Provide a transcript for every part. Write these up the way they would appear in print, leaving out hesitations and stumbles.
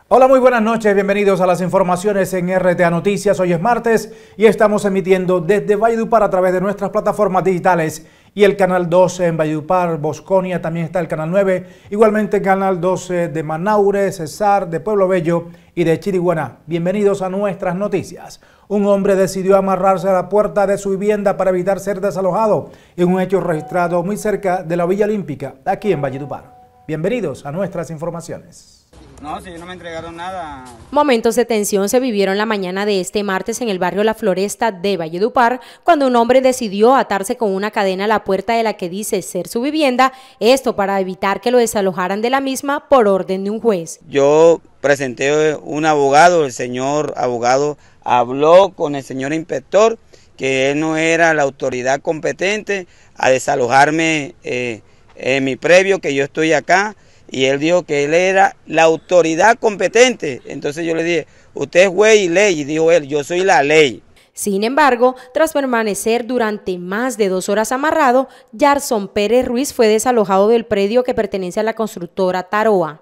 Hola, muy buenas noches, bienvenidos a las informaciones en RTA Noticias. Hoy es martes y estamos emitiendo desde Valledupar a través de nuestras plataformas digitales y el canal 12 en Valledupar, Bosconia, también está el canal 9, igualmente canal 12 de Manaure, Cesar, de Pueblo Bello y de Chiriguaná. Bienvenidos a nuestras noticias. Un hombre decidió amarrarse a la puerta de su vivienda para evitar ser desalojado en un hecho registrado muy cerca de la Villa Olímpica, aquí en Valledupar. Bienvenidos a nuestras informaciones. No, si no me entregaron nada. Momentos de tensión se vivieron la mañana de este martes en el barrio La Floresta de Valledupar, cuando un hombre decidió atarse con una cadena a la puerta de la que dice ser su vivienda, esto para evitar que lo desalojaran de la misma por orden de un juez. Yo presenté un abogado, el señor abogado habló con el señor inspector, que él no era la autoridad competente a desalojarme en mi previo, que yo estoy acá. Y él dijo que él era la autoridad competente. Entonces yo le dije, usted es juez y ley. Y dijo él, yo soy la ley. Sin embargo, tras permanecer durante más de 2 horas amarrado, Yarson Pérez Ruiz fue desalojado del predio que pertenece a la constructora Taroa.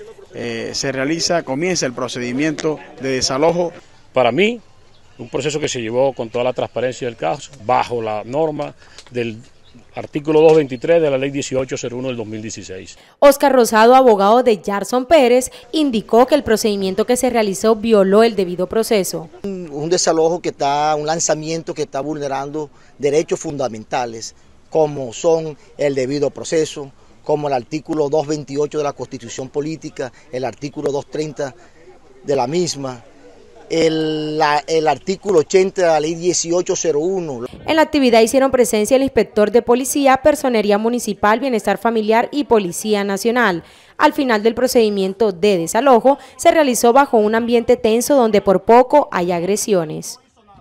Comienza el procedimiento de desalojo. Para mí, un proceso que se llevó con toda la transparencia del caso, bajo la norma del artículo 223 de la ley 1801 del 2016. Oscar Rosado, abogado de Yarson Pérez, indicó que el procedimiento que se realizó violó el debido proceso. Un desalojo un lanzamiento que está vulnerando derechos fundamentales, como son el debido proceso, como el artículo 228 de la Constitución Política, el artículo 230 de la misma, el artículo 80 de la ley 1801. En la actividad hicieron presencia el inspector de policía, Personería Municipal, Bienestar Familiar y Policía Nacional. Al final del procedimiento de desalojo se realizó bajo un ambiente tenso donde por poco hay agresiones.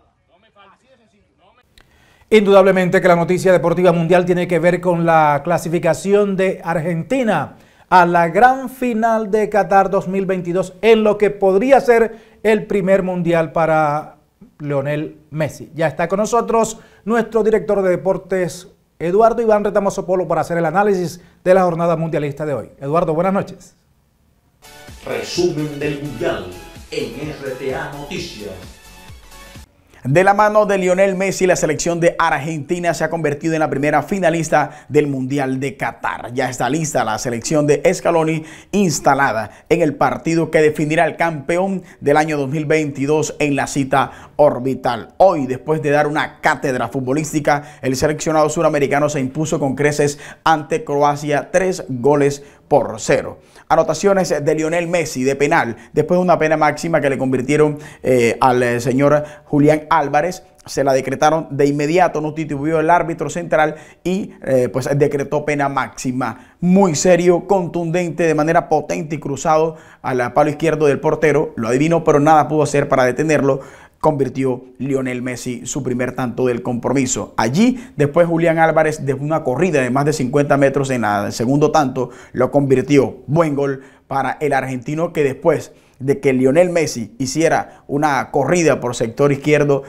Indudablemente que la noticia deportiva mundial tiene que ver con la clasificación de Argentina a la gran final de Qatar 2022 en lo que podría ser el primer mundial para Lionel Messi. Ya está con nosotros nuestro director de deportes, Eduardo Iván Retamoso Polo, para hacer el análisis de la jornada mundialista de hoy. Eduardo, buenas noches. Resumen del mundial en RTA Noticias. De la mano de Lionel Messi, la selección de Argentina se ha convertido en la primera finalista del Mundial de Qatar. Ya está lista la selección de Scaloni, instalada en el partido que definirá el campeón del año 2022 en la cita orbital. Hoy, después de dar una cátedra futbolística, el seleccionado suramericano se impuso con creces ante Croacia 3-0. Anotaciones de Lionel Messi de penal, después de una pena máxima que le convirtieron al señor Julián Álvarez. Se la decretaron de inmediato, no titubeó el árbitro central y pues decretó pena máxima. Muy serio, contundente, de manera potente y cruzado al palo izquierdo del portero. Lo adivinó, pero nada pudo hacer para detenerlo. Convirtió Lionel Messi su primer tanto del compromiso. Allí, después Julián Álvarez, de una corrida de más de 50 metros en el segundo tanto, lo convirtió. Buen gol para el argentino, que después de que Lionel Messi hiciera una corrida por sector izquierdo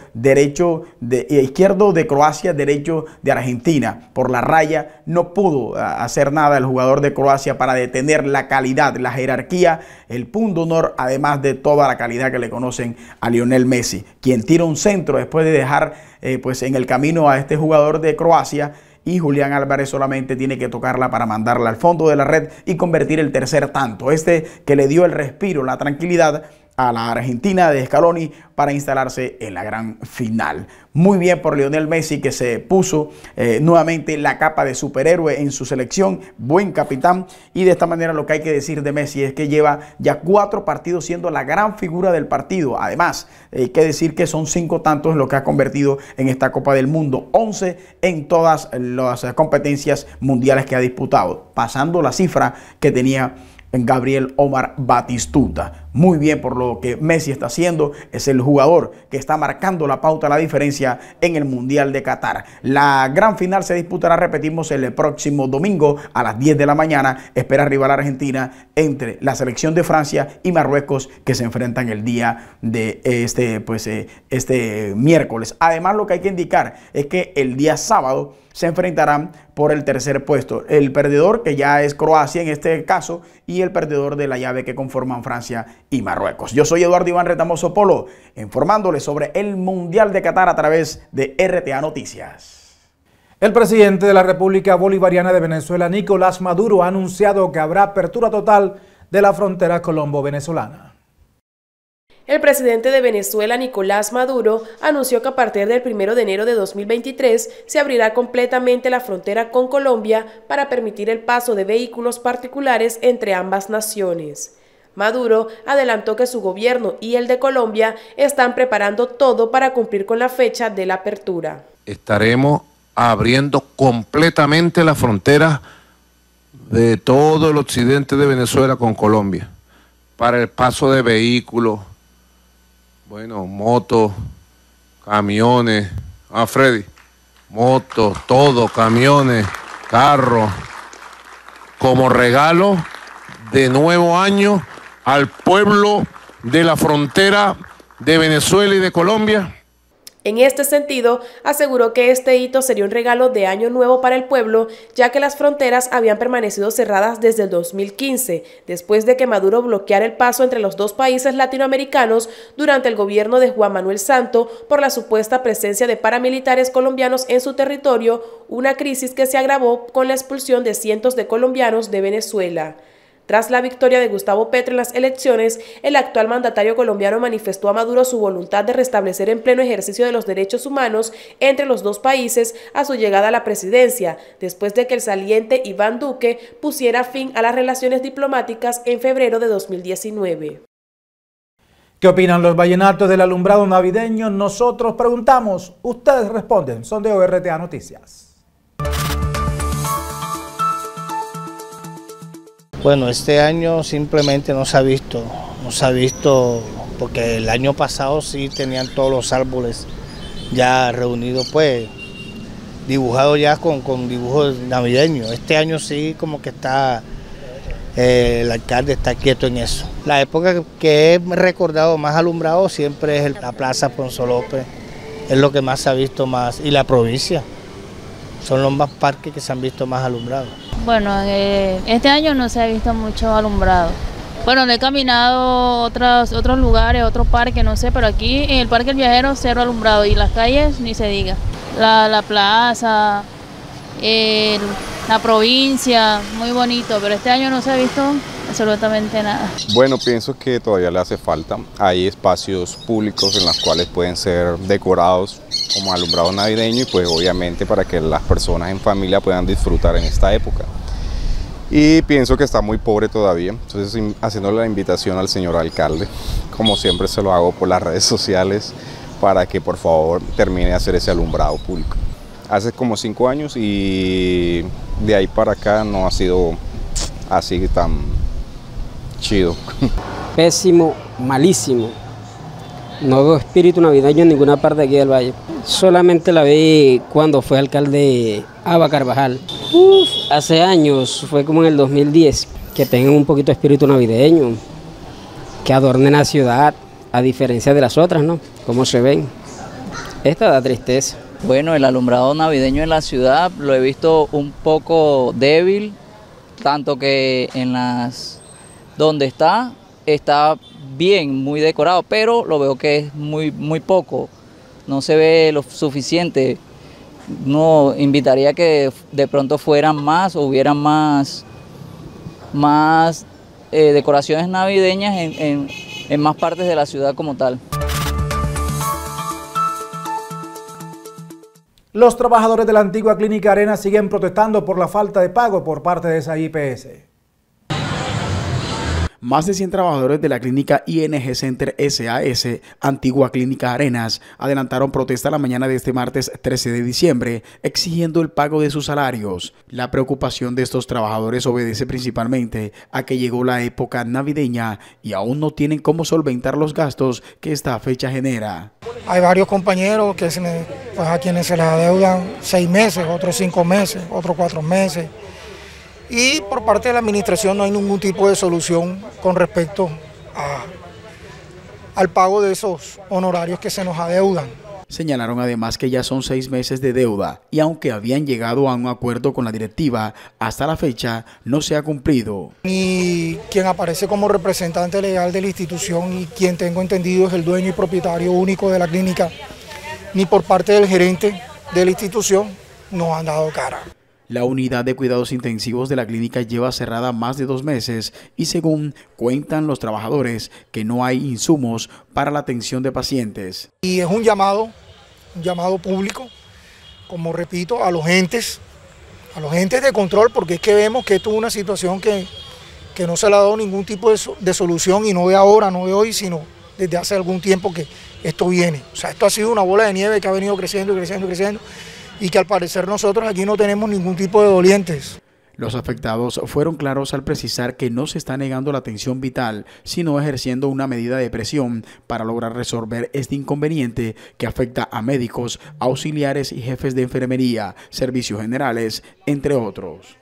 de Croacia, derecho de Argentina, por la raya, no pudo hacer nada el jugador de Croacia para detener la calidad, la jerarquía, el punto honor, además de toda la calidad que le conocen a Lionel Messi, quien tira un centro después de dejar pues en el camino a este jugador de Croacia, y Julián Álvarez solamente tiene que tocarla para mandarla al fondo de la red y convertir el tercer tanto. Que le dio el respiro, la tranquilidad a la Argentina de Scaloni para instalarse en la gran final. Muy bien por Lionel Messi, que se puso nuevamente la capa de superhéroe en su selección, buen capitán, y de esta manera lo que hay que decir de Messi es que lleva ya 4 partidos siendo la gran figura del partido. Además, hay que decir que son 5 tantos lo que ha convertido en esta Copa del Mundo, 11 en todas las competencias mundiales que ha disputado, pasando la cifra que tenía Gabriel Omar Batistuta. Muy bien por lo que Messi está haciendo, es el jugador que está marcando la pauta, la diferencia en el Mundial de Qatar. La gran final se disputará, repetimos, el próximo domingo a las 10 de la mañana. Espera rival Argentina entre la selección de Francia y Marruecos, que se enfrentan el día de este miércoles. Además, lo que hay que indicar es que el día sábado se enfrentarán por el tercer puesto. El perdedor, que ya es Croacia en este caso, y el perdedor de la llave que conforman Francia y Marruecos. Yo soy Eduardo Iván Retamoso Polo, informándoles sobre el Mundial de Qatar a través de RTA Noticias. El presidente de la República Bolivariana de Venezuela, Nicolás Maduro, ha anunciado que habrá apertura total de la frontera colombo-venezolana. El presidente de Venezuela, Nicolás Maduro, anunció que a partir del 1 de enero de 2023 se abrirá completamente la frontera con Colombia para permitir el paso de vehículos particulares entre ambas naciones. Maduro adelantó que su gobierno y el de Colombia están preparando todo para cumplir con la fecha de la apertura. Estaremos abriendo completamente la frontera de todo el occidente de Venezuela con Colombia para el paso de vehículos, bueno, motos, camiones, Freddy, motos, todo, camiones, carros, como regalo de nuevo año al pueblo de la frontera de Venezuela y de Colombia. En este sentido, aseguró que este hito sería un regalo de año nuevo para el pueblo, ya que las fronteras habían permanecido cerradas desde el 2015, después de que Maduro bloqueara el paso entre los dos países latinoamericanos durante el gobierno de Juan Manuel Santos por la supuesta presencia de paramilitares colombianos en su territorio, una crisis que se agravó con la expulsión de cientos de colombianos de Venezuela. Tras la victoria de Gustavo Petro en las elecciones, el actual mandatario colombiano manifestó a Maduro su voluntad de restablecer en pleno ejercicio de los derechos humanos entre los dos países a su llegada a la presidencia, después de que el saliente Iván Duque pusiera fin a las relaciones diplomáticas en febrero de 2019. ¿Qué opinan los vallenatos del alumbrado navideño? Nosotros preguntamos, ustedes responden. Sondeo RTA Noticias. Bueno, este año simplemente no se ha visto porque el año pasado sí tenían todos los árboles ya reunidos, pues dibujados ya con dibujos navideños. Este año sí como que está, el alcalde está quieto en eso. La época que he recordado más alumbrado siempre es la Plaza Ponzo López, es lo que más se ha visto más, y la provincia. Son los más parques que se han visto más alumbrados. Bueno, este año no se ha visto mucho alumbrado. Bueno, he caminado otros lugares, otros parques, no sé, pero aquí en el Parque El Viajero cero alumbrado y las calles ni se diga. La plaza, la provincia, muy bonito, pero este año no se ha visto absolutamente nada. Bueno, pienso que todavía le hace falta. Hay espacios públicos en los cuales pueden ser decorados como alumbrado navideño y pues obviamente para que las personas en familia puedan disfrutar en esta época. Y pienso que está muy pobre todavía, entonces haciéndole la invitación al señor alcalde, como siempre se lo hago por las redes sociales, para que por favor termine de hacer ese alumbrado público. Hace como 5 años y de ahí para acá no ha sido así tan chido. Pésimo, malísimo. No veo espíritu navideño en ninguna parte de aquí del valle. Solamente la vi cuando fue alcalde Aba Carvajal. Hace años, fue como en el 2010, que tengan un poquito de espíritu navideño, que adornen la ciudad, a diferencia de las otras, ¿no? Como se ven. Esta da tristeza. Bueno, el alumbrado navideño en la ciudad lo he visto un poco débil, tanto que en las donde está bien, muy decorado, pero lo veo que es muy poco, no se ve lo suficiente. No, invitaría que de pronto fueran más o hubieran más decoraciones navideñas en más partes de la ciudad como tal. Los trabajadores de la antigua Clínica Arena siguen protestando por la falta de pago por parte de esa IPS. Más de 100 trabajadores de la clínica ING Center SAS, antigua Clínica Arenas, adelantaron protesta la mañana de este martes 13 de diciembre, exigiendo el pago de sus salarios. La preocupación de estos trabajadores obedece principalmente a que llegó la época navideña y aún no tienen cómo solventar los gastos que esta fecha genera. Hay varios compañeros que pues a quienes se les adeudan 6 meses, otros 5 meses, otros 4 meses. Y por parte de la administración no hay ningún tipo de solución con respecto al pago de esos honorarios que se nos adeudan. Señalaron además que ya son 6 meses de deuda y aunque habían llegado a un acuerdo con la directiva, hasta la fecha no se ha cumplido. Y quien aparece como representante legal de la institución y quien tengo entendido es el dueño y propietario único de la clínica, ni por parte del gerente de la institución nos han dado cara. La unidad de cuidados intensivos de la clínica lleva cerrada más de 2 meses y según cuentan los trabajadores que no hay insumos para la atención de pacientes. Y es un llamado público, como repito, a los entes de control, porque es que vemos que esto es una situación que no se le ha dado ningún tipo de solución y no de ahora, no de hoy, sino desde hace algún tiempo que esto viene. O sea, esto ha sido una bola de nieve que ha venido creciendo y creciendo y creciendo, y que al parecer nosotros aquí no tenemos ningún tipo de dolientes. Los afectados fueron claros al precisar que no se está negando la atención vital, sino ejerciendo una medida de presión para lograr resolver este inconveniente que afecta a médicos, auxiliares y jefes de enfermería, servicios generales, entre otros.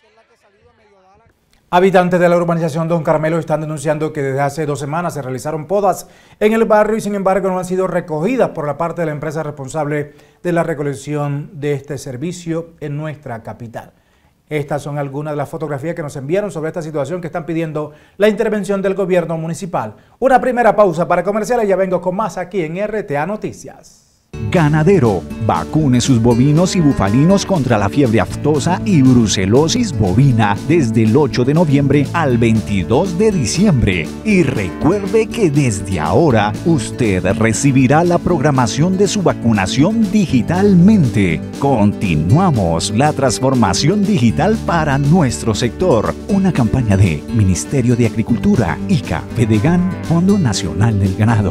Habitantes de la urbanización Don Carmelo están denunciando que desde hace 2 semanas se realizaron podas en el barrio y sin embargo no han sido recogidas por la parte de la empresa responsable de la recolección de este servicio en nuestra capital. Estas son algunas de las fotografías que nos enviaron sobre esta situación que están pidiendo la intervención del gobierno municipal. Una primera pausa para comerciales, ya vengo con más aquí en RTA Noticias. Ganadero, vacune sus bovinos y bufalinos contra la fiebre aftosa y brucelosis bovina desde el 8 de noviembre al 22 de diciembre. Y recuerde que desde ahora usted recibirá la programación de su vacunación digitalmente. Continuamos la transformación digital para nuestro sector. Una campaña de Ministerio de Agricultura, ICA, Fedegan, Fondo Nacional del Ganado.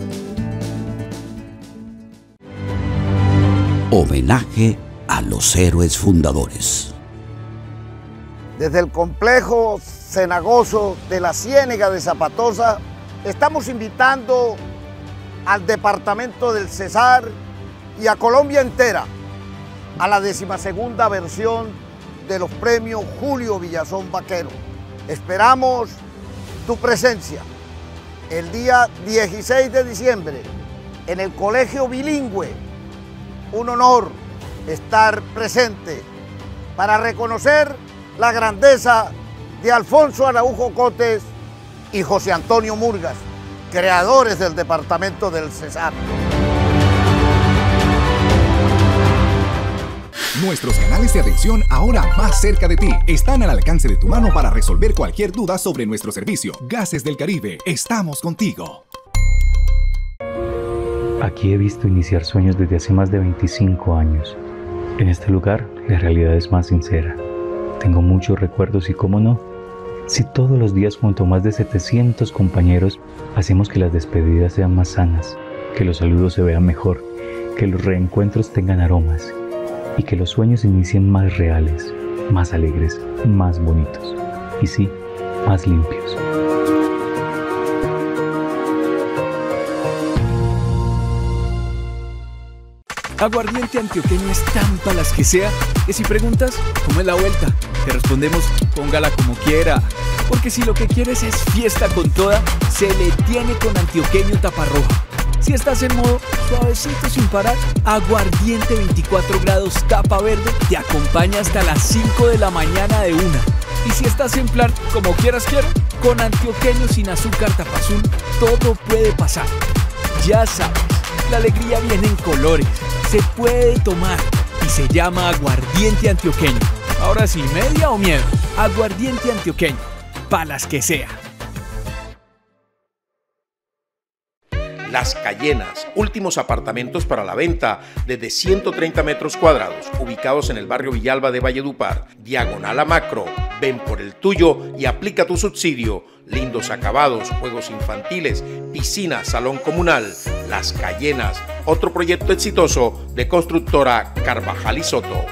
Homenaje a los héroes fundadores. Desde el complejo cenagoso de la Ciénega de Zapatosa, estamos invitando al departamento del Cesar y a Colombia entera a la 12ª versión de los premios Julio Villazón Vaquero. Esperamos tu presencia el día 16 de diciembre en el Colegio Bilingüe. Un honor estar presente para reconocer la grandeza de Alfonso Araujo Cotes y José Antonio Murgas, creadores del departamento del Cesar. Nuestros canales de atención ahora más cerca de ti están al alcance de tu mano para resolver cualquier duda sobre nuestro servicio. Gases del Caribe, estamos contigo. Aquí he visto iniciar sueños desde hace más de 25 años. En este lugar, la realidad es más sincera. Tengo muchos recuerdos y, cómo no, si todos los días junto a más de 700 compañeros hacemos que las despedidas sean más sanas, que los saludos se vean mejor, que los reencuentros tengan aromas y que los sueños inicien más reales, más alegres, más bonitos y sí, más limpios. Aguardiente antioqueño es tan para las que sea, que si preguntas, ¿cómo es la vuelta? Te respondemos, póngala como quiera. Porque si lo que quieres es fiesta con toda, se le tiene con antioqueño taparroja. Si estás en modo suavecito sin parar, aguardiente 24 grados tapa verde te acompaña hasta las 5 de la mañana de una. Y si estás en plan como quieras quiero, con antioqueño sin azúcar tapa azul, todo puede pasar. Ya sabes, la alegría viene en colores, se puede tomar y se llama aguardiente antioqueño. Ahora sí, ¿media o miedo? Aguardiente antioqueño, pa' las que sea. Las Cayenas, últimos apartamentos para la venta desde 130 metros cuadrados, ubicados en el barrio Villalba de Valledupar, diagonal a Macro. Ven por el tuyo y aplica tu subsidio. Lindos acabados, juegos infantiles, piscina, salón comunal. Las Cayenas, otro proyecto exitoso de constructora Carvajal y Soto.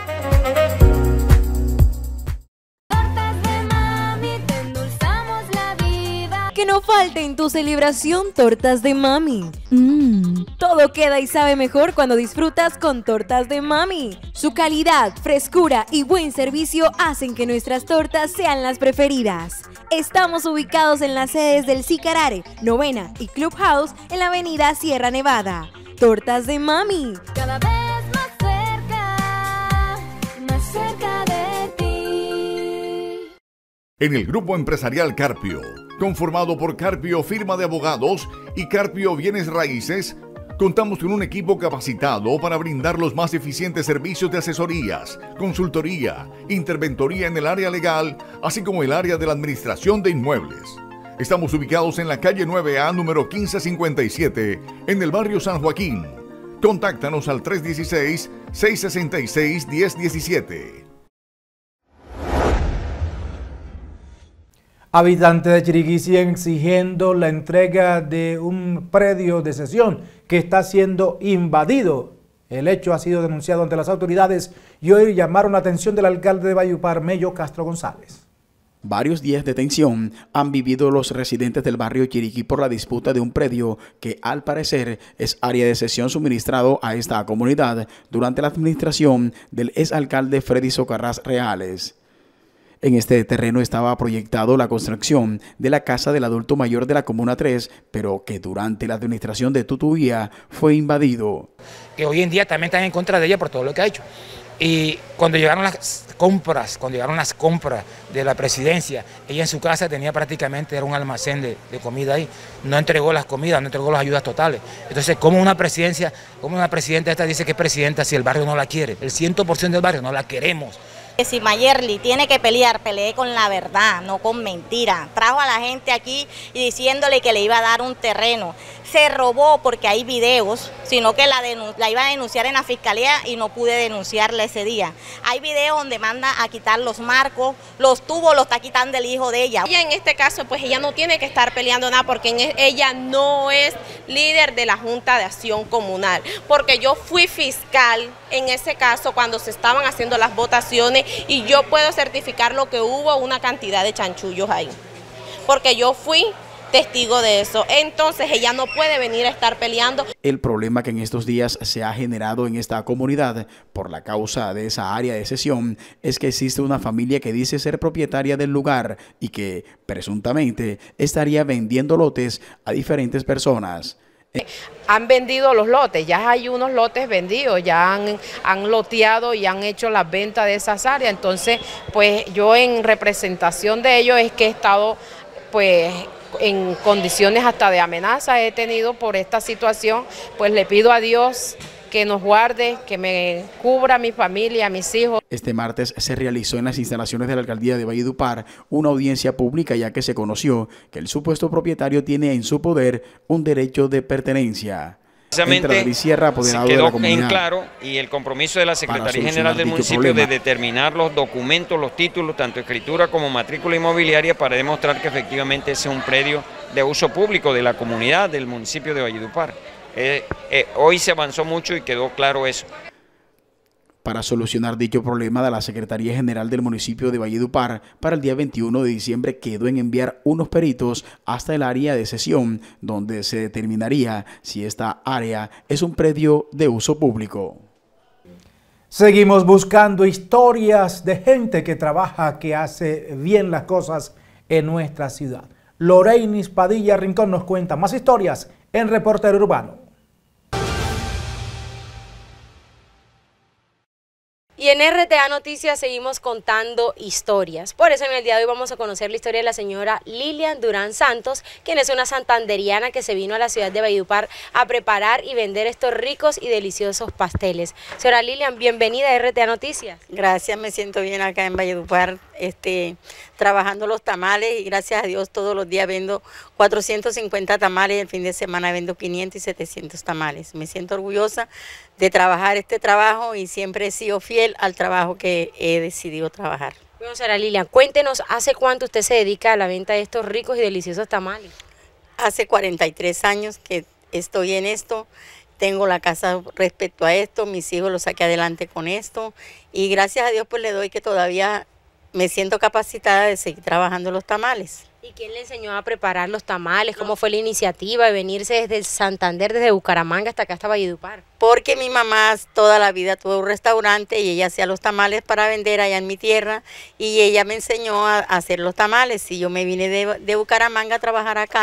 Que no falte en tu celebración tortas de mami. Todo queda y sabe mejor cuando disfrutas con tortas de mami. Su calidad, frescura y buen servicio hacen que nuestras tortas sean las preferidas. Estamos ubicados en las sedes del Sicarare, Novena y Clubhouse en la avenida Sierra Nevada. Tortas de Mami. Cada vez más cerca de ti. En el Grupo Empresarial Carpio, conformado por Carpio Firma de Abogados y Carpio Bienes Raíces, contamos con un equipo capacitado para brindar los más eficientes servicios de asesorías, consultoría, interventoría en el área legal, así como el área de la administración de inmuebles. Estamos ubicados en la calle 9A, número 1557, en el barrio San Joaquín. Contáctanos al 316-666-1017. Habitantes de Chiriquí siguen exigiendo la entrega de un predio de sesión que está siendo invadido. El hecho ha sido denunciado ante las autoridades y hoy llamaron la atención del alcalde de Valledupar, Mello Castro González. Varios días de tensión han vivido los residentes del barrio Chiriquí por la disputa de un predio que al parecer es área de sesión suministrado a esta comunidad durante la administración del exalcalde Freddy Socarrás Reales. En este terreno estaba proyectado la construcción de la casa del adulto mayor de la Comuna 3, pero que durante la administración de Tutuía fue invadido. Que hoy en día también están en contra de ella por todo lo que ha hecho. Y cuando llegaron las compras de la presidencia, ella en su casa tenía prácticamente, era un almacén de comida ahí. No entregó las comidas, no entregó las ayudas totales. Entonces, ¿cómo una presidenta esta dice que es presidenta si el barrio no la quiere? El 100% del barrio no la queremos. Si Mayerly tiene que pelear, pelee con la verdad, no con mentira. Trajo a la gente aquí y diciéndole que le iba a dar un terreno. Se robó porque hay videos, sino que la iba a denunciar en la fiscalía y no pude denunciarla ese día. Hay videos donde manda a quitar los marcos, los tubos los está quitando el hijo de ella. Ella en este caso, pues ella no tiene que estar peleando nada porque ella no es líder de la Junta de Acción Comunal. Porque yo fui fiscal en ese caso cuando se estaban haciendo las votaciones y yo puedo certificar lo que hubo una cantidad de chanchullos ahí. Porque yo fui testigo de eso. Entonces ella no puede venir a estar peleando. El problema que en estos días se ha generado en esta comunidad por la causa de esa área de sesión es que existe una familia que dice ser propietaria del lugar y que presuntamente estaría vendiendo lotes a diferentes personas. Han vendido los lotes, ya hay unos lotes vendidos, ya han loteado y han hecho las ventas de esas áreas. Entonces, pues yo en representación de ellos es que he estado pues en condiciones hasta de amenaza he tenido por esta situación, pues le pido a Dios que nos guarde, que me cubra a mi familia, a mis hijos. Este martes se realizó en las instalaciones de la alcaldía de Valledupar una audiencia pública ya que se conoció que el supuesto propietario tiene en su poder un derecho de pertenencia. Precisamente se quedó en claro y el compromiso de la Secretaría General del municipio de determinar los documentos, los títulos, tanto escritura como matrícula inmobiliaria para demostrar que efectivamente ese es un predio de uso público de la comunidad del municipio de Valledupar. Hoy se avanzó mucho y quedó claro eso. Para solucionar dicho problema, la Secretaría General del municipio de Valledupar para el día 21 de diciembre quedó en enviar unos peritos hasta el área de sesión, donde se determinaría si esta área es un predio de uso público. Seguimos buscando historias de gente que trabaja, que hace bien las cosas en nuestra ciudad. Loreinis Padilla Rincón nos cuenta más historias en Reportero Urbano. Y en RTA Noticias seguimos contando historias. Por eso en el día de hoy vamos a conocer la historia de la señora Lilian Durán Santos, quien es una santanderiana que se vino a la ciudad de Valledupar a preparar y vender estos ricos y deliciosos pasteles. Señora Lilian, bienvenida a RTA Noticias. Gracias, me siento bien acá en Valledupar, trabajando los tamales y gracias a Dios todos los días vendo 450 tamales y el fin de semana vendo 500 y 700 tamales. Me siento orgullosa de trabajar este trabajo y siempre he sido fiel al trabajo que he decidido trabajar. Bueno, señora Lilian, cuéntenos, ¿hace cuánto usted se dedica a la venta de estos ricos y deliciosos tamales? Hace 43 años que estoy en esto, tengo la casa respecto a esto, mis hijos los saqué adelante con esto y gracias a Dios pues le doy que todavía me siento capacitada de seguir trabajando los tamales. ¿Y quién le enseñó a preparar los tamales? ¿Cómo fue la iniciativa de venirse desde el Santander, desde Bucaramanga hasta acá, hasta Valledupar? Porque mi mamá toda la vida tuvo un restaurante y ella hacía los tamales para vender allá en mi tierra y ella me enseñó a hacer los tamales. Y yo me vine de Bucaramanga a trabajar acá,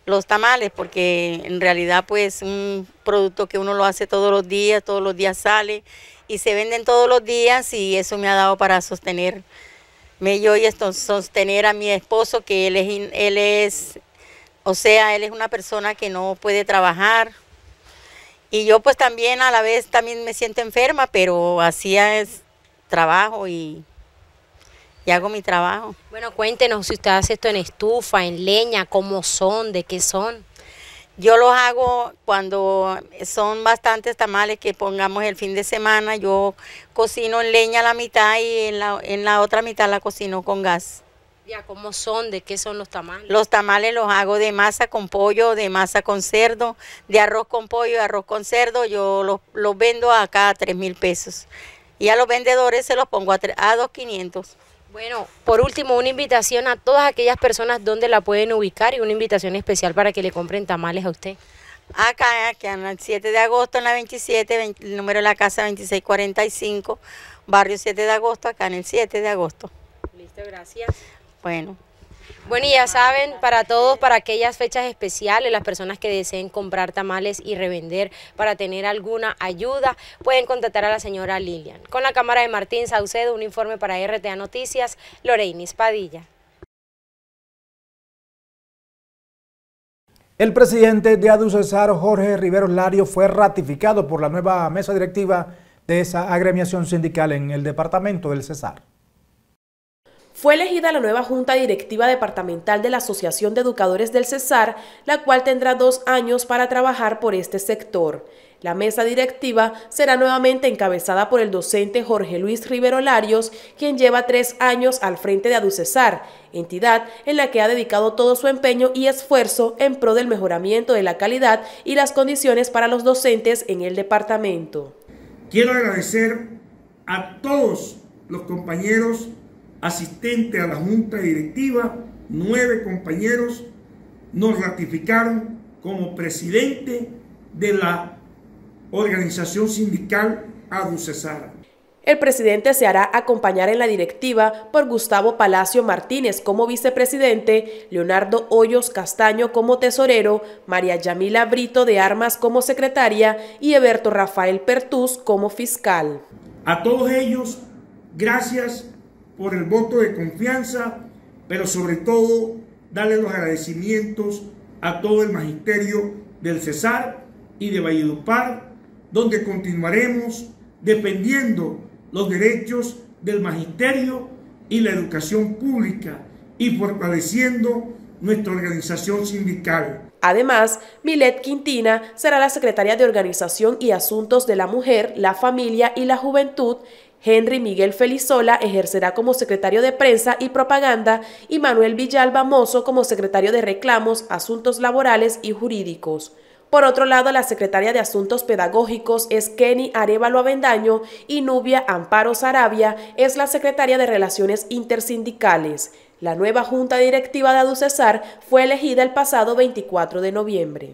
los tamales, porque en realidad pues un producto que uno lo hace todos los días sale y se venden todos los días, y eso me ha dado para sostenerme yo y sostener a mi esposo, que él es una persona que no puede trabajar, y yo pues también a la vez también me siento enferma, pero así es trabajo y hago mi trabajo. Bueno, cuéntenos si usted hace esto en estufa, en leña, cómo son, de qué son. Yo los hago cuando son bastantes tamales que pongamos el fin de semana. Yo cocino en leña la mitad y en la otra mitad la cocino con gas. Ya, ¿cómo son? ¿De qué son los tamales? Los tamales los hago de masa con pollo, de masa con cerdo, de arroz con pollo, de arroz con cerdo. Yo los vendo acá a 3.000 pesos. Y a los vendedores se los pongo a 2.500. Bueno, por último, una invitación a todas aquellas personas donde la pueden ubicar y una invitación especial para que le compren tamales a usted. Acá en el 7 de agosto, en la 27, el número de la casa 2645, barrio 7 de agosto, acá en el 7 de agosto. Listo, gracias. Bueno. Bueno, y ya saben, para todos, para aquellas fechas especiales, las personas que deseen comprar tamales y revender para tener alguna ayuda, pueden contactar a la señora Lilian. Con la cámara de Martín Saucedo, un informe para RTA Noticias, Loreinis Padilla. El presidente de ADUCESAR, Jorge Riveros Lario, fue ratificado por la nueva mesa directiva de esa agremiación sindical en el departamento del Cesar. Fue elegida la nueva Junta Directiva Departamental de la Asociación de Educadores del Cesar, la cual tendrá 2 años para trabajar por este sector. La mesa directiva será nuevamente encabezada por el docente Jorge Luis Rivero Larios, quien lleva 3 años al frente de ADUCESAR, entidad en la que ha dedicado todo su empeño y esfuerzo en pro del mejoramiento de la calidad y las condiciones para los docentes en el departamento. Quiero agradecer a todos los compañeros asistentes a la Junta Directiva. 9 compañeros nos ratificaron como presidente de la organización sindical ADUCESAR. El presidente se hará acompañar en la directiva por Gustavo Palacio Martínez como vicepresidente, Leonardo Hoyos Castaño como tesorero, María Yamila Brito de Armas como secretaria y Eberto Rafael Pertús como fiscal. A todos ellos, gracias por el voto de confianza, pero sobre todo darle los agradecimientos a todo el magisterio del Cesar y de Valledupar, donde continuaremos defendiendo los derechos del magisterio y la educación pública y fortaleciendo nuestra organización sindical. Además, Milet Quintina será la secretaria de Organización y Asuntos de la Mujer, la Familia y la Juventud. Henry Miguel Felizola ejercerá como secretario de Prensa y Propaganda y Manuel Villalba Mozo como secretario de Reclamos, Asuntos Laborales y Jurídicos. Por otro lado, la secretaria de Asuntos Pedagógicos es Kenny Arévalo Avendaño y Nubia Amparo Sarabia es la secretaria de Relaciones Intersindicales. La nueva Junta Directiva de ADUCESAR fue elegida el pasado 24 de noviembre.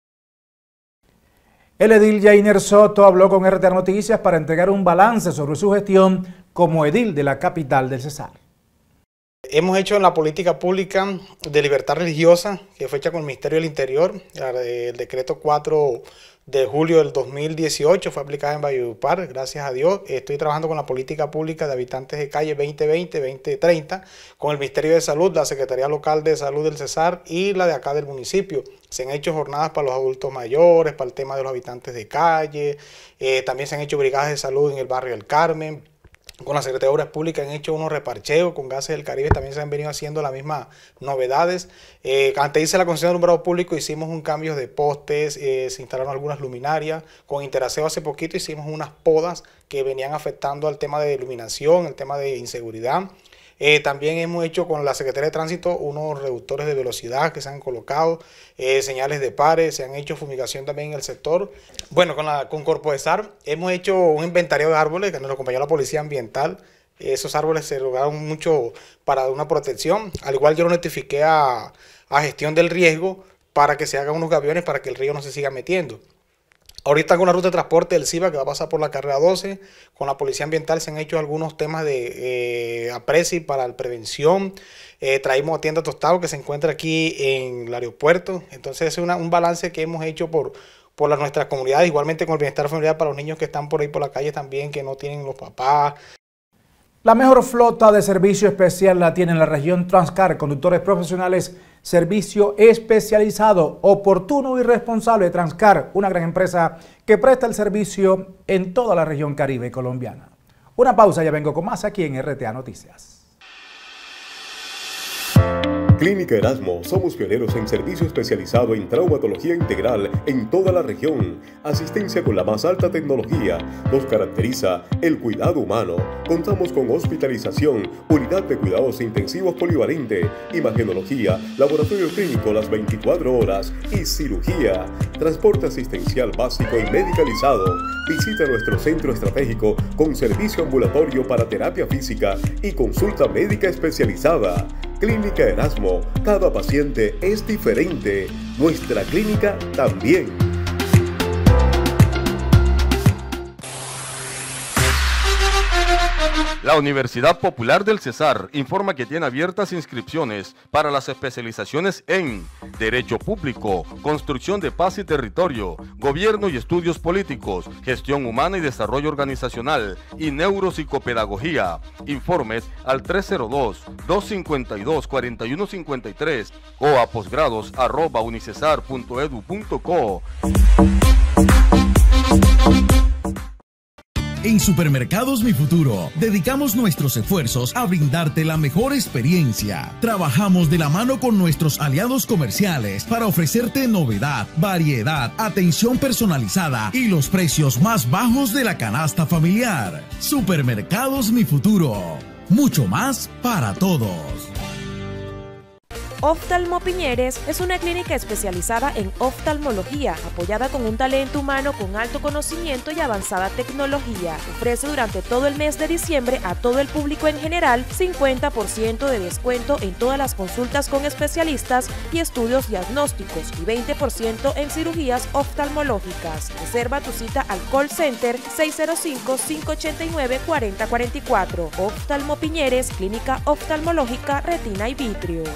El edil Jainer Soto habló con RTA Noticias para entregar un balance sobre su gestión como edil de la capital del Cesar. Hemos hecho en la política pública de libertad religiosa, que fue hecha con el Ministerio del Interior, el decreto 4 de julio del 2018 fue aplicada en Valledupar, gracias a Dios. Estoy trabajando con la política pública de habitantes de calle 2020-2030, con el Ministerio de Salud, la Secretaría Local de Salud del Cesar y la de acá del municipio. Se han hecho jornadas para los adultos mayores, para el tema de los habitantes de calle, también se han hecho brigadas de salud en el barrio del Carmen. Con la Secretaría de Obras Públicas han hecho unos reparcheos, con Gases del Caribe también se han venido haciendo las mismas novedades. Antes hice la concesión de alumbrado público, hicimos un cambio de postes, se instalaron algunas luminarias. Con Interaseo hace poquito hicimos unas podas que venían afectando al tema de iluminación, el tema de inseguridad. También hemos hecho con la Secretaría de Tránsito unos reductores de velocidad que se han colocado, señales de pares, se han hecho fumigación también en el sector. Bueno, con Corpoesar hemos hecho un inventario de árboles que nos lo acompañó la Policía Ambiental. Esos árboles se lograron mucho para una protección. Al igual yo lo notifiqué a Gestión del Riesgo para que se hagan unos gaviones para que el río no se siga metiendo. Ahorita con la ruta de transporte del CIVA que va a pasar por la carrera 12, con la Policía Ambiental se han hecho algunos temas de apresi para la prevención. Traímos a Tienda Tostado que se encuentra aquí en el aeropuerto. Entonces es un balance que hemos hecho por nuestras comunidades, igualmente con el bienestar familiar para los niños que están por ahí por la calle también, que no tienen los papás. La mejor flota de servicio especial la tiene en la región Transcar, conductores profesionales, servicio especializado, oportuno y responsable. Transcar, una gran empresa que presta el servicio en toda la región Caribe colombiana. Una pausa, ya vengo con más aquí en RTA Noticias. Clínica Erasmo, somos pioneros en servicio especializado en traumatología integral en toda la región. Asistencia con la más alta tecnología. Nos caracteriza el cuidado humano. Contamos con hospitalización, unidad de cuidados intensivos polivalente, imagenología, laboratorio clínico las 24 horas y cirugía. Transporte asistencial básico y medicalizado. Visita nuestro centro estratégico con servicio ambulatorio para terapia física y consulta médica especializada. Clínica Erasmo, cada paciente es diferente, nuestra clínica también. La Universidad Popular del Cesar informa que tiene abiertas inscripciones para las especializaciones en Derecho Público, Construcción de Paz y Territorio, Gobierno y Estudios Políticos, Gestión Humana y Desarrollo Organizacional y Neuropsicopedagogía. Informes al 302-252-4153 o a posgrados@unicesar.edu.co. En Supermercados Mi Futuro, dedicamos nuestros esfuerzos a brindarte la mejor experiencia. Trabajamos de la mano con nuestros aliados comerciales para ofrecerte novedad, variedad, atención personalizada y los precios más bajos de la canasta familiar. Supermercados Mi Futuro, mucho más para todos. Oftalmo Piñeres es una clínica especializada en oftalmología, apoyada con un talento humano con alto conocimiento y avanzada tecnología. Ofrece durante todo el mes de diciembre a todo el público en general 50% de descuento en todas las consultas con especialistas y estudios diagnósticos y 20% en cirugías oftalmológicas. Reserva tu cita al call center 605-589-4044. Oftalmo Piñeres, clínica oftalmológica, retina y vitrio.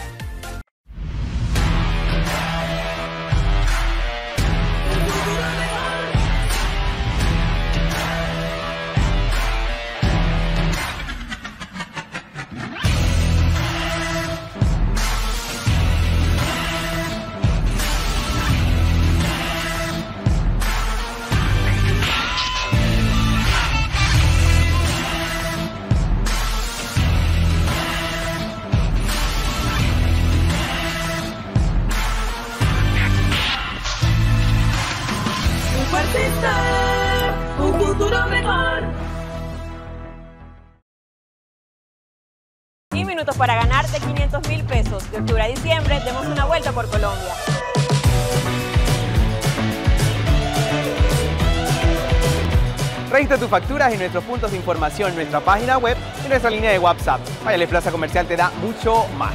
Un futuro mejor. 10 minutos para ganarte 500.000 pesos. De octubre a diciembre demos una vuelta por Colombia. Registra tus facturas en nuestros puntos de información, nuestra página web y nuestra línea de WhatsApp. Váyale Plaza Comercial te da mucho más.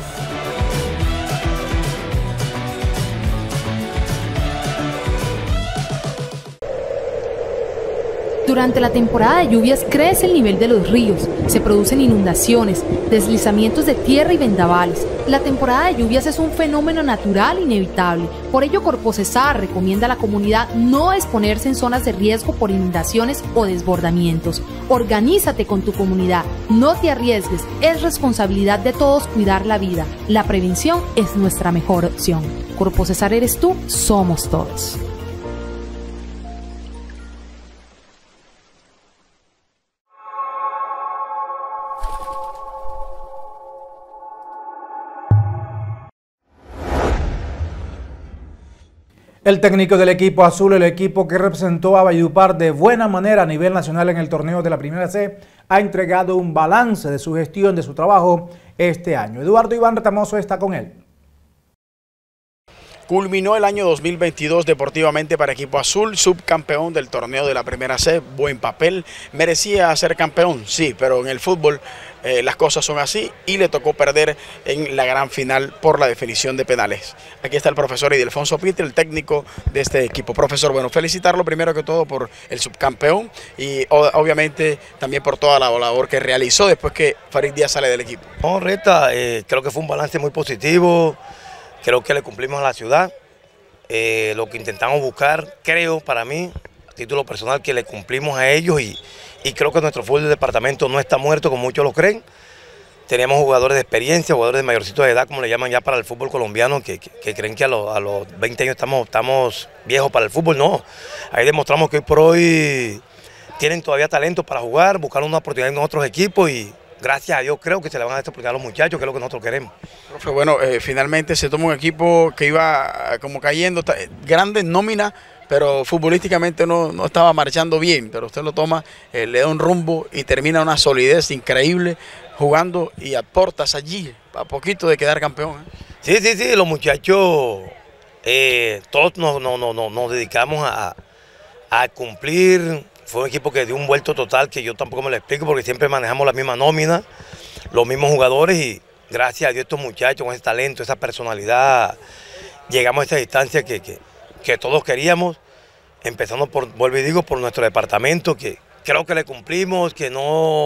Durante la temporada de lluvias crece el nivel de los ríos, se producen inundaciones, deslizamientos de tierra y vendavales. La temporada de lluvias es un fenómeno natural inevitable. Por ello, Corpocesar recomienda a la comunidad no exponerse en zonas de riesgo por inundaciones o desbordamientos. Organízate con tu comunidad, no te arriesgues, es responsabilidad de todos cuidar la vida. La prevención es nuestra mejor opción. Corpocesar eres tú, somos todos. El técnico del equipo azul, el equipo que representó a Valledupar de buena manera a nivel nacional en el torneo de la Primera C, ha entregado un balance de su gestión, de su trabajo este año. Eduardo Iván Retamoso está con él. Culminó el año 2022 deportivamente para Equipo Azul, subcampeón del torneo de la Primera C, buen papel, merecía ser campeón, sí, pero en el fútbol las cosas son así y le tocó perder en la gran final por la definición de penales. Aquí está el profesor Ildefonso Pitre, el técnico de este equipo. Profesor, bueno, felicitarlo primero que todo por el subcampeón y obviamente también por toda la labor que realizó después que Farid Díaz sale del equipo. No, Reta, creo que fue un balance muy positivo, creo que le cumplimos a la ciudad, lo que intentamos buscar, creo para mí, a título personal, que le cumplimos a ellos y creo que nuestro fútbol del departamento no está muerto como muchos lo creen. Tenemos jugadores de experiencia, jugadores de mayorcitos de edad, como le llaman ya para el fútbol colombiano, que creen que a los 20 años estamos viejos para el fútbol. No, ahí demostramos que hoy por hoy tienen todavía talento para jugar, buscar una oportunidad en otros equipos y gracias a Dios creo que se le van a dar esta oportunidad a los muchachos, que es lo que nosotros queremos. Profe, bueno, finalmente se toma un equipo que iba como cayendo, grandes nóminas, pero futbolísticamente no estaba marchando bien, pero usted lo toma, le da un rumbo y termina una solidez increíble jugando y aportas allí a poquito de quedar campeón. Sí, los muchachos, todos nos dedicamos a cumplir. Fue un equipo que dio un vuelto total que yo tampoco me lo explico porque siempre manejamos la misma nómina, los mismos jugadores y gracias a Dios estos muchachos con ese talento, esa personalidad, llegamos a esta distancia que todos queríamos, empezando vuelvo y digo, por nuestro departamento, que creo que le cumplimos, que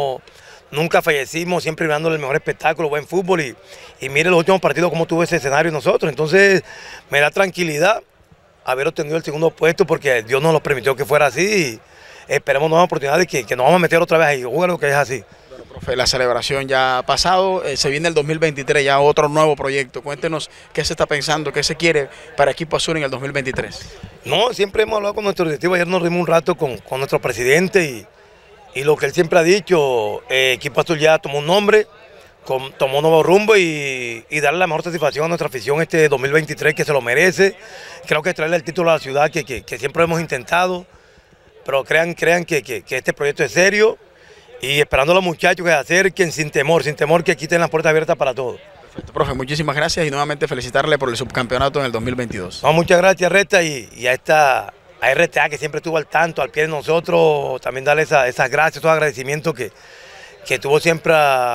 nunca fallecimos, siempre dándole el mejor espectáculo, buen fútbol y mire los últimos partidos cómo tuvo ese escenario nosotros, entonces me da tranquilidad haber obtenido el segundo puesto porque Dios nos lo permitió que fuera así y esperemos nuevas oportunidades que nos vamos a meter otra vez ahí, jugar lo que es así. Bueno, profe, la celebración ya ha pasado, se viene el 2023, ya otro nuevo proyecto. Cuéntenos qué se está pensando, qué se quiere para Equipo Azul en el 2023. No, siempre hemos hablado con nuestro directivo, ayer nos reunimos un rato con nuestro presidente y lo que él siempre ha dicho, Equipo Azul ya tomó un nombre, tomó un nuevo rumbo y darle la mejor satisfacción a nuestra afición este 2023 que se lo merece. Creo que traerle el título a la ciudad que siempre hemos intentado. Pero crean que este proyecto es serio y esperando a los muchachos que se acerquen sin temor que aquí estén las puertas abiertas para todos. Perfecto, profe, muchísimas gracias y nuevamente felicitarle por el subcampeonato en el 2022. No, muchas gracias, Reta, y a RTA que siempre estuvo al tanto, al pie de nosotros, también darle esas gracias, esos agradecimientos que estuvo siempre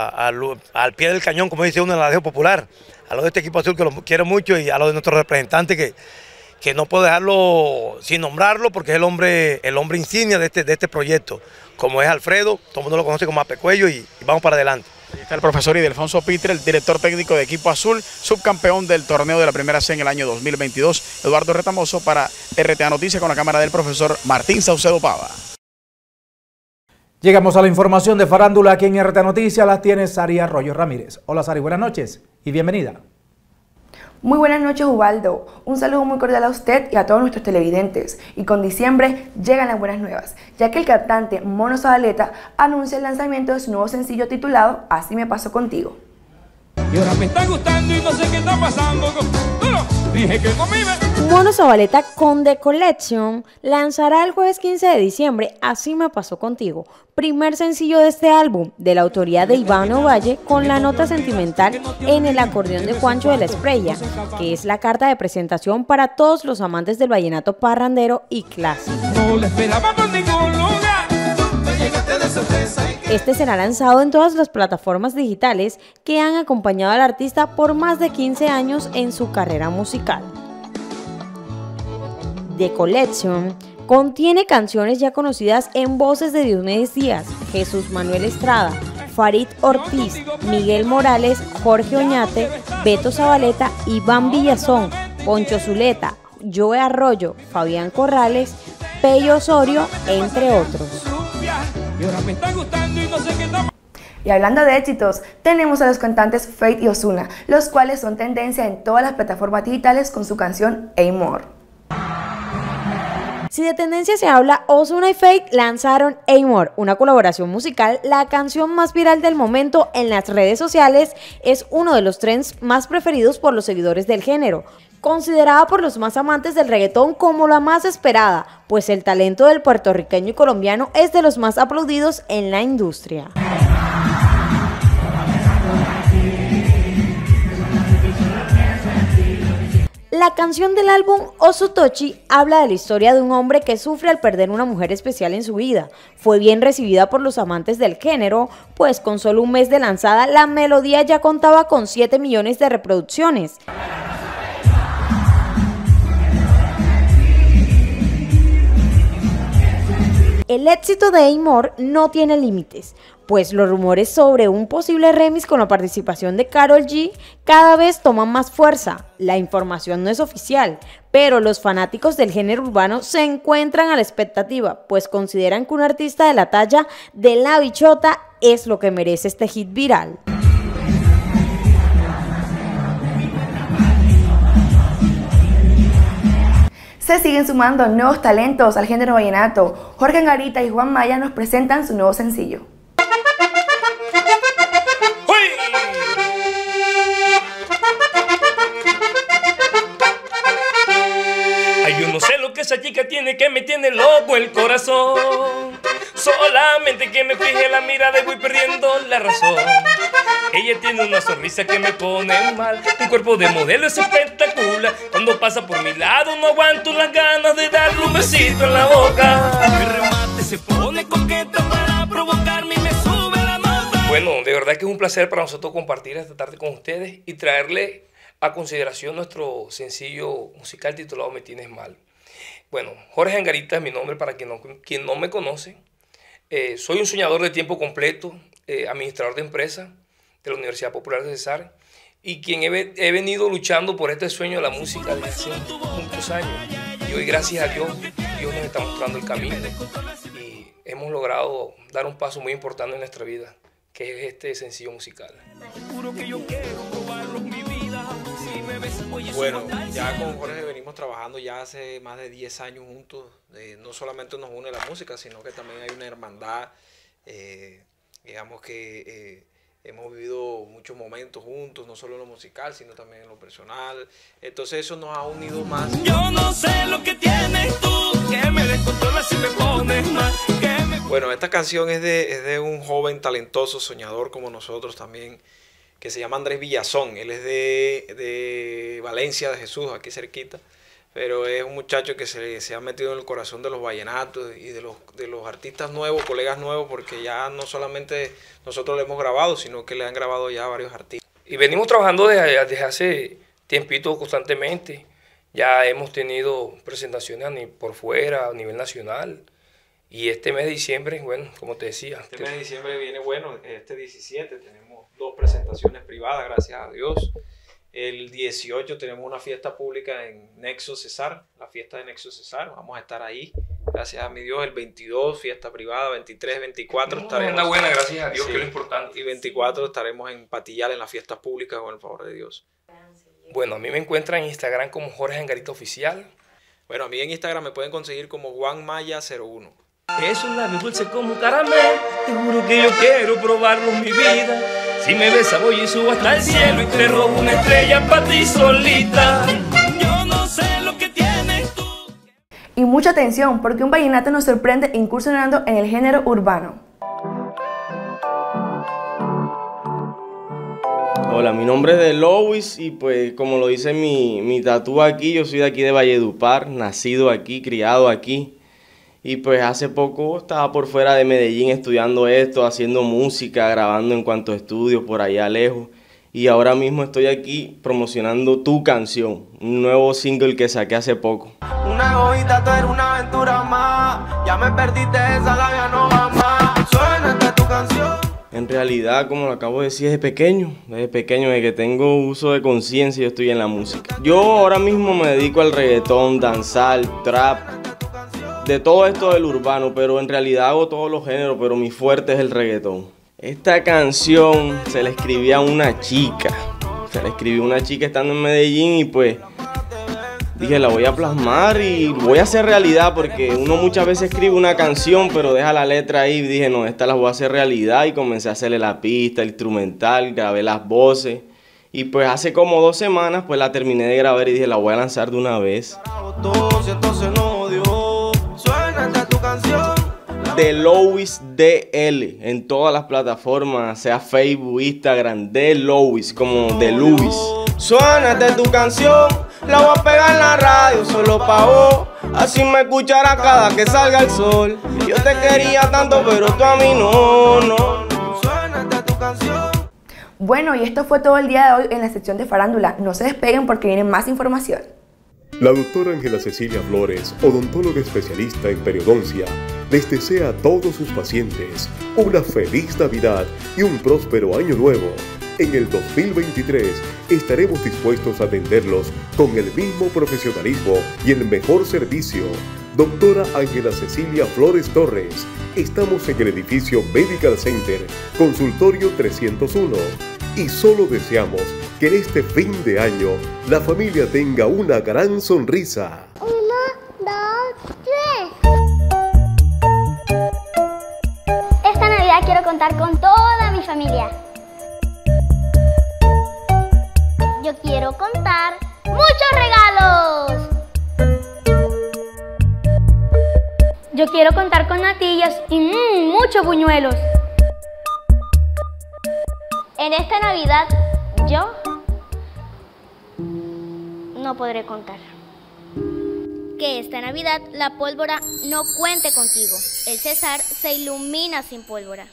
al pie del cañón, como dice uno en la radio popular, a los de este Equipo Azul que los quiero mucho y a los de nuestros representantes que no puedo dejarlo sin nombrarlo porque es el hombre insignia de este proyecto, como es Alfredo, todo el mundo lo conoce como Apecuello y vamos para adelante. Ahí está el profesor Ildefonso Pitre, el director técnico de Equipo Azul, subcampeón del torneo de la Primera C en el año 2022. Eduardo Retamoso para RTA Noticias con la cámara del profesor Martín Saucedo Pava. Llegamos a la información de farándula aquí en RTA Noticias, las tiene Sari Arroyo Ramírez. Hola Sari, buenas noches y bienvenida. Muy buenas noches, Ubaldo. Un saludo muy cordial a usted y a todos nuestros televidentes. Y con diciembre llegan las buenas nuevas, ya que el cantante Mono Zabaleta anuncia el lanzamiento de su nuevo sencillo titulado Así me pasó contigo. Y ahora me está gustando y no sé qué está pasando. Dije que conmigo. Mono Zabaleta con The Collection lanzará el jueves 15 de diciembre Así me pasó contigo, primer sencillo de este álbum, de la autoría de Iván Ovalle, con la nota sentimental en el acordeón de Juancho de la Espriella, que es la carta de presentación para todos los amantes del vallenato parrandero y clásico. No le esperaba por ningún lugar. Este será lanzado en todas las plataformas digitales que han acompañado al artista por más de 15 años en su carrera musical. The Collection contiene canciones ya conocidas en voces de Diomedes Díaz, Jesús Manuel Estrada, Farid Ortiz, Miguel Morales, Jorge Oñate, Beto Zabaleta, Iván Villazón, Poncho Zuleta, Joe Arroyo, Fabián Corrales, Pello Osorio, entre otros. Y hablando de éxitos, tenemos a los cantantes Feid y Ozuna, los cuales son tendencia en todas las plataformas digitales con su canción Amor. Si de tendencia se habla, Ozuna y Feid lanzaron Amor, una colaboración musical. La canción más viral del momento en las redes sociales, es uno de los trends más preferidos por los seguidores del género, considerada por los más amantes del reggaetón como la más esperada, pues el talento del puertorriqueño y colombiano es de los más aplaudidos en la industria. La canción del álbum Osutochi habla de la historia de un hombre que sufre al perder una mujer especial en su vida. Fue bien recibida por los amantes del género, pues con solo un mes de lanzada la melodía ya contaba con 7 millones de reproducciones. El éxito de Amor no tiene límites, pues los rumores sobre un posible remix con la participación de Karol G cada vez toman más fuerza. La información no es oficial, pero los fanáticos del género urbano se encuentran a la expectativa, pues consideran que un artista de la talla de La Bichota es lo que merece este hit viral. Se siguen sumando nuevos talentos al género vallenato. Jorge Angarita y Juan Maya nos presentan su nuevo sencillo. Ay, yo no sé lo que esa chica tiene que me tiene loco el corazón. Solamente que me fije la mirada y voy perdiendo la razón. Ella tiene una sonrisa que me pone mal, un cuerpo de modelo es espectacular. Cuando pasa por mi lado no aguanto las ganas de darle un besito en la boca. Mi remate se pone coqueta para provocarme y me sube la nota. Bueno, de verdad que es un placer para nosotros compartir esta tarde con ustedes y traerle a consideración nuestro sencillo musical titulado Me Tienes Mal. Bueno, Jorge Angarita es mi nombre para quien no me conoce. Soy un soñador de tiempo completo, administrador de empresa de la Universidad Popular de Cesar y quien he venido luchando por este sueño de la música desde hace muchos años. Y hoy, gracias a Dios, Dios nos está mostrando el camino y hemos logrado dar un paso muy importante en nuestra vida, que es este sencillo musical. Bueno, ya con Jorge venimos trabajando ya hace más de 10 años juntos. No solamente nos une la música, sino que también hay una hermandad. Digamos que hemos vivido muchos momentos juntos, no solo en lo musical, sino también en lo personal. Entonces eso nos ha unido más. Yo no sé lo que tienes tú, que me descontrolas y me pones mal. Bueno, esta canción es de un joven talentoso, soñador como nosotros también, que se llama Andrés Villazón. Él es de Valencia de Jesús, aquí cerquita, pero es un muchacho que se ha metido en el corazón de los vallenatos y de los artistas nuevos, colegas nuevos, porque ya no solamente nosotros le hemos grabado, sino que le han grabado ya varios artistas. Y venimos trabajando desde hace tiempito constantemente. Ya hemos tenido presentaciones por fuera, a nivel nacional. Y este mes de diciembre, bueno, como te decía. Este mes de diciembre viene bueno, este 17 tenemos 2 presentaciones privadas, gracias a Dios. El 18 tenemos una fiesta pública en Nexo Cesar, la fiesta de Nexo Cesar, vamos a estar ahí, gracias a mi Dios. El 22, fiesta privada, 23, 24 estaremos. Una buena, gracias a Dios, sí, que es lo importante. Y 24 estaremos en Patillal, en las fiestas públicas, con el favor de Dios. Bueno, a mí me encuentran en Instagram como Jorge Angarita Oficial. Bueno, a mí en Instagram me pueden conseguir como Juan Maya 01. Es un labio dulce como caramelo, te juro que yo quiero probarlo en mi vida. Si me besa voy y subo hasta el cielo y te robo una estrella para ti solita. Yo no sé lo que tienes tú. Y mucha atención, porque un vallenato nos sorprende incursionando en el género urbano. Hola, mi nombre es de Louis y pues como lo dice mi tatú aquí, yo soy de aquí de Valledupar, nacido aquí, criado aquí. Y pues hace poco estaba por fuera de Medellín estudiando esto, haciendo música, grabando en cuantos estudios por allá lejos. Y ahora mismo estoy aquí promocionando Tu Canción, un nuevo single que saqué hace poco. Una hojita, tú eres una aventura más. Ya me perdiste, esa labia no va más. Suena tu canción. En realidad, como lo acabo de decir, desde pequeño, desde que tengo uso de conciencia, yo estoy en la música. Yo ahora mismo me dedico al reggaetón, danzal, trap, de todo esto del urbano, pero en realidad hago todos los géneros, pero mi fuerte es el reggaetón. Esta canción se la escribí a una chica, estando en Medellín y pues dije la voy a plasmar y voy a hacer realidad porque uno muchas veces escribe una canción pero deja la letra ahí y dije no, esta la voy a hacer realidad y comencé a hacerle la pista, el instrumental, grabé las voces y pues hace como 2 semanas pues la terminé de grabar y dije la voy a lanzar de una vez. De Louis DL en todas las plataformas, sea Facebook, Instagram, de Louis, como de Louis. Suénate tu canción, La voy a pegar en la radio solo pa' vos, así me escucharás cada que salga el sol. Yo te quería tanto pero tú a mí no. Suena esta tu canción. Bueno, y esto fue todo el día de hoy en la sección de farándula. No se despeguen porque viene más información. La doctora Ángela Cecilia Flores, odontóloga especialista en periodoncia, les desea a todos sus pacientes una feliz Navidad y un próspero año nuevo. En el 2023 estaremos dispuestos a atenderlos con el mismo profesionalismo y el mejor servicio. Doctora Ángela Cecilia Flores Torres, estamos en el edificio Medical Center, consultorio 301, y solo deseamos que en este fin de año la familia tenga una gran sonrisa. 1, 2, 3. Esta Navidad quiero contar con toda mi familia. Yo quiero contar muchos regalos. Yo quiero contar con natillas y muchos buñuelos. En esta Navidad yo no podré contar. Que esta Navidad la pólvora no cuente contigo. El Cesar se ilumina sin pólvora.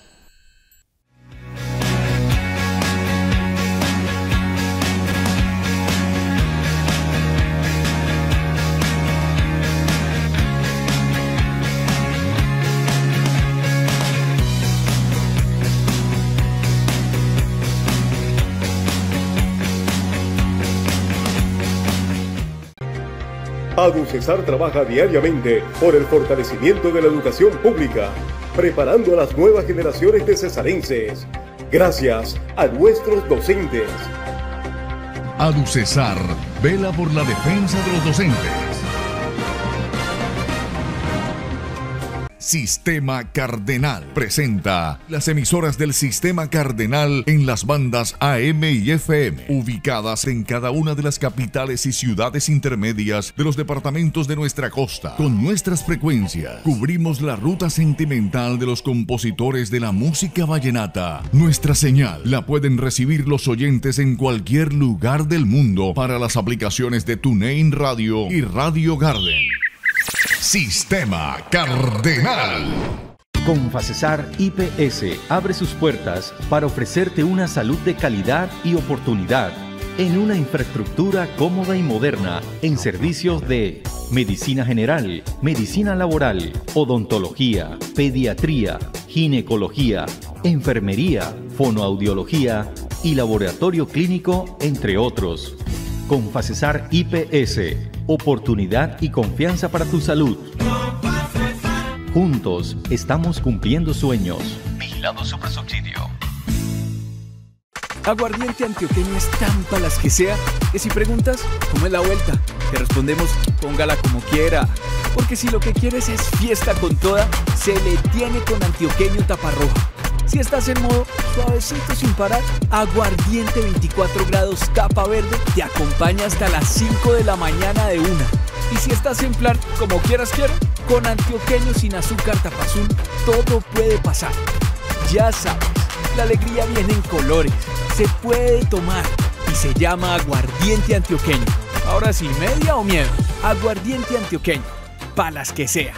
ADUCESAR trabaja diariamente por el fortalecimiento de la educación pública, preparando a las nuevas generaciones de cesarenses. Gracias a nuestros docentes. ADUCESAR vela por la defensa de los docentes. Sistema Cardenal presenta las emisoras del Sistema Cardenal en las bandas AM y FM, ubicadas en cada una de las capitales y ciudades intermedias de los departamentos de nuestra costa. Con nuestras frecuencias, cubrimos la ruta sentimental de los compositores de la música vallenata. Nuestra señal la pueden recibir los oyentes en cualquier lugar del mundo para las aplicaciones de TuneIn Radio y Radio Garden. Sistema Cardenal. Confacesar IPS abre sus puertas para ofrecerte una salud de calidad y oportunidad en una infraestructura cómoda y moderna en servicios de medicina general, medicina laboral, odontología, pediatría, ginecología, enfermería, fonoaudiología y laboratorio clínico, entre otros. Confacesar IPS, oportunidad y confianza para tu salud. Juntos estamos cumpliendo sueños. Vigilado Supersubsidio. Aguardiente antioqueño es tan palas que sea, que si preguntas, ¿cómo es la vuelta? Te respondemos, póngala como quiera. Porque si lo que quieres es fiesta con toda, se le tiene con antioqueño taparroja. Si estás en modo suavecito sin parar, Aguardiente 24 grados capa verde te acompaña hasta las 5 de la mañana de una. Y si estás en plan como quieras quiero, con antioqueño sin azúcar tapa azul, todo puede pasar. Ya sabes, la alegría viene en colores, se puede tomar y se llama Aguardiente antioqueño. Ahora sí, ¿media o miedo? Aguardiente antioqueño, palas que sea.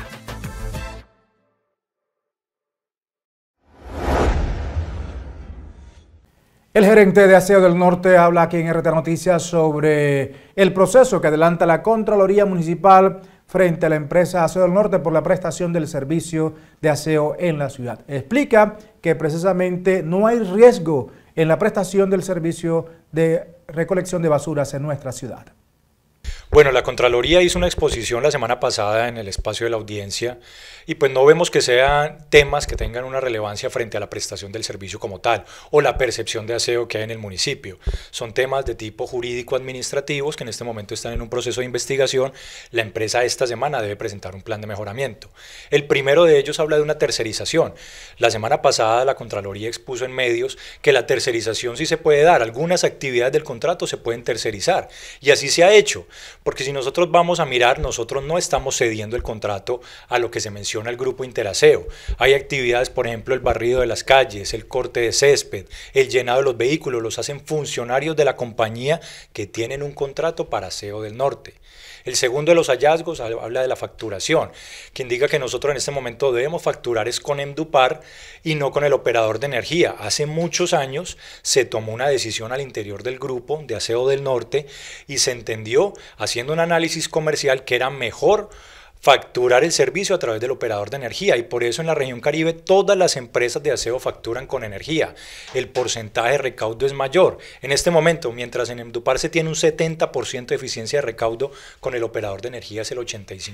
El gerente de Aseo del Norte habla aquí en RT Noticias sobre el proceso que adelanta la Contraloría Municipal frente a la empresa Aseo del Norte por la prestación del servicio de aseo en la ciudad. Explica que precisamente no hay riesgo en la prestación del servicio de recolección de basuras en nuestra ciudad. Bueno, la Contraloría hizo una exposición la semana pasada en el espacio de la audiencia y pues no vemos que sean temas que tengan una relevancia frente a la prestación del servicio como tal o la percepción de aseo que hay en el municipio. Son temas de tipo jurídico-administrativos que en este momento están en un proceso de investigación. La empresa esta semana debe presentar un plan de mejoramiento. El primero de ellos habla de una tercerización. La semana pasada la Contraloría expuso en medios que la tercerización sí se puede dar. Algunas actividades del contrato se pueden tercerizar y así se ha hecho. Porque si nosotros vamos a mirar, nosotros no estamos cediendo el contrato a lo que se menciona el grupo Interaseo. Hay actividades, por ejemplo, el barrido de las calles, el corte de césped, el llenado de los vehículos, los hacen funcionarios de la compañía que tienen un contrato para Aseo del Norte. El segundo de los hallazgos habla de la facturación, que indica que nosotros en este momento debemos facturar es con Emdupar y no con el operador de energía. Hace muchos años se tomó una decisión al interior del grupo de Aseo del Norte y se entendió, haciendo un análisis comercial, que era mejor facturar el servicio a través del operador de energía, y por eso en la región Caribe todas las empresas de aseo facturan con energía. El porcentaje de recaudo es mayor. En este momento, mientras en Emdupar se tiene un 70% de eficiencia de recaudo, con el operador de energía es el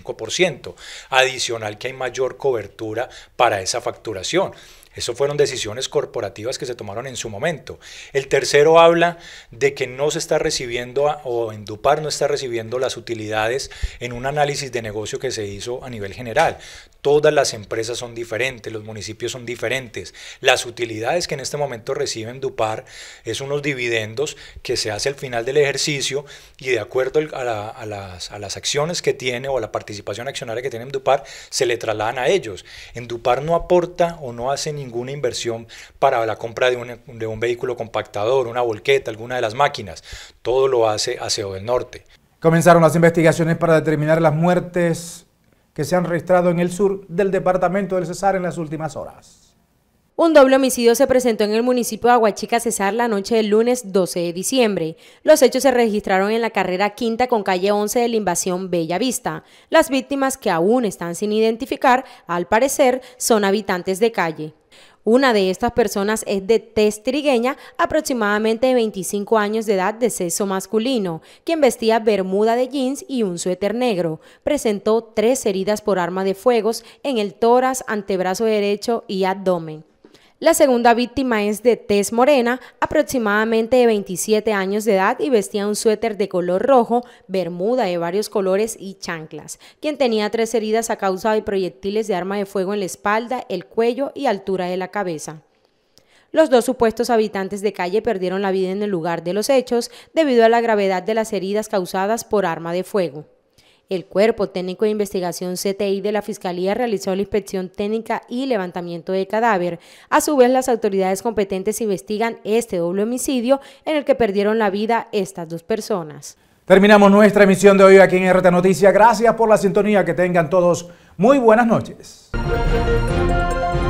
85%. Adicional que hay mayor cobertura para esa facturación. Eso fueron decisiones corporativas que se tomaron en su momento. El tercero habla de que no se está recibiendo, o Emdupar no está recibiendo las utilidades en un análisis de negocio que se hizo a nivel general. Todas las empresas son diferentes, los municipios son diferentes. Las utilidades que en este momento recibe Emdupar es unos dividendos que se hace al final del ejercicio, y de acuerdo a las acciones que tiene o a la participación accionaria que tiene Emdupar, se le trasladan a ellos. Emdupar no aporta o no hace ninguna inversión para la compra de un vehículo compactador, una volqueta, alguna de las máquinas. Todo lo hace Aseo del Norte. Comenzaron las investigaciones para determinar las muertes que se han registrado en el sur del departamento del Cesar en las últimas horas. Un doble homicidio se presentó en el municipio de Aguachica, Cesar, la noche del lunes 12 de diciembre. Los hechos se registraron en la carrera quinta con calle 11 de la Invasión Bella Vista. Las víctimas, que aún están sin identificar, al parecer son habitantes de calle. Una de estas personas es de tez trigueña, aproximadamente de 25 años de edad, de sexo masculino, quien vestía bermuda de jeans y un suéter negro. Presentó 3 heridas por arma de fuego en el tórax, antebrazo derecho y abdomen. La segunda víctima es de tez morena, aproximadamente de 27 años de edad, y vestía un suéter de color rojo, bermuda de varios colores y chanclas, quien tenía 3 heridas a causa de proyectiles de arma de fuego en la espalda, el cuello y altura de la cabeza. Los 2 supuestos habitantes de calle perdieron la vida en el lugar de los hechos debido a la gravedad de las heridas causadas por arma de fuego. El Cuerpo Técnico de Investigación CTI de la Fiscalía realizó la inspección técnica y levantamiento de cadáver. A su vez, las autoridades competentes investigan este doble homicidio en el que perdieron la vida estas 2 personas. Terminamos nuestra emisión de hoy aquí en RT Noticias. Gracias por la sintonía. Que tengan todos muy buenas noches.